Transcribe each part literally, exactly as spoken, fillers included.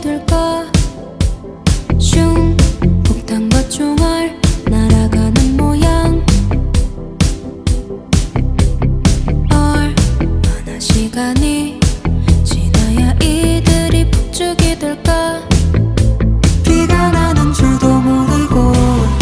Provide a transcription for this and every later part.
될까? 슝 폭탄과 총알 날아가는 모양. 얼마나 시간이 지나야 이들이 폭죽이 될까? 비가 나는 줄도 모르고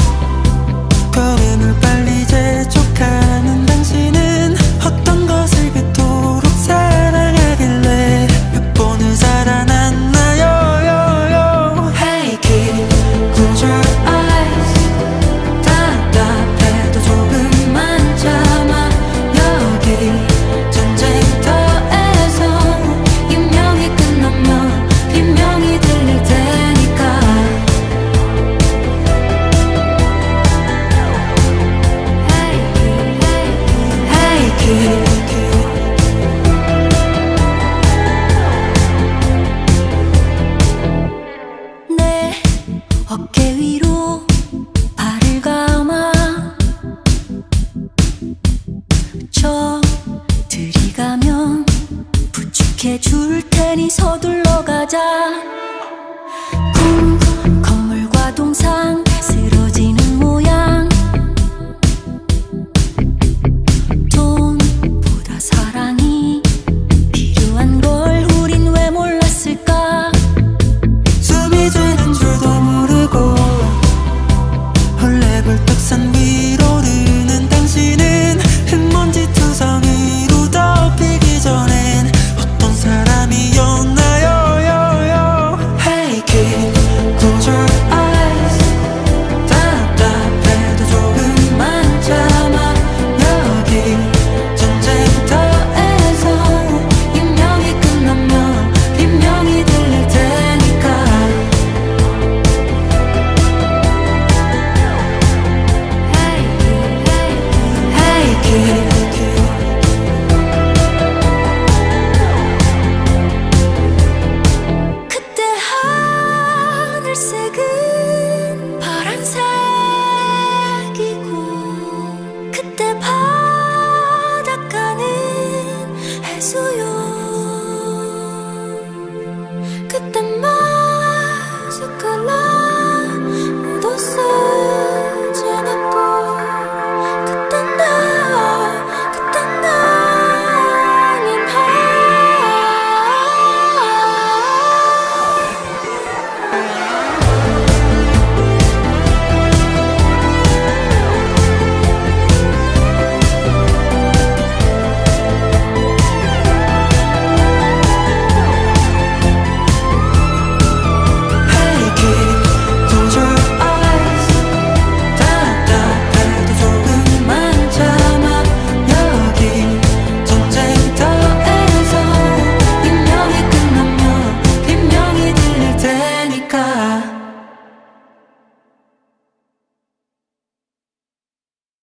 걸음을 빨리 재촉하는 당신은 어떤 것을 그토록 사랑하길래 몇 번을 살아났나요? Hey kid, close your eyes. 답답해도 조금만 참아. 여기 전쟁터에서 운명이 끝나면 비명이 들릴 테니까. Hey kid, 내 어깨 위로 발을 감아. 저 들이가면 부축해 줄 테니 서둘러 가자. 쿵 건물과 동상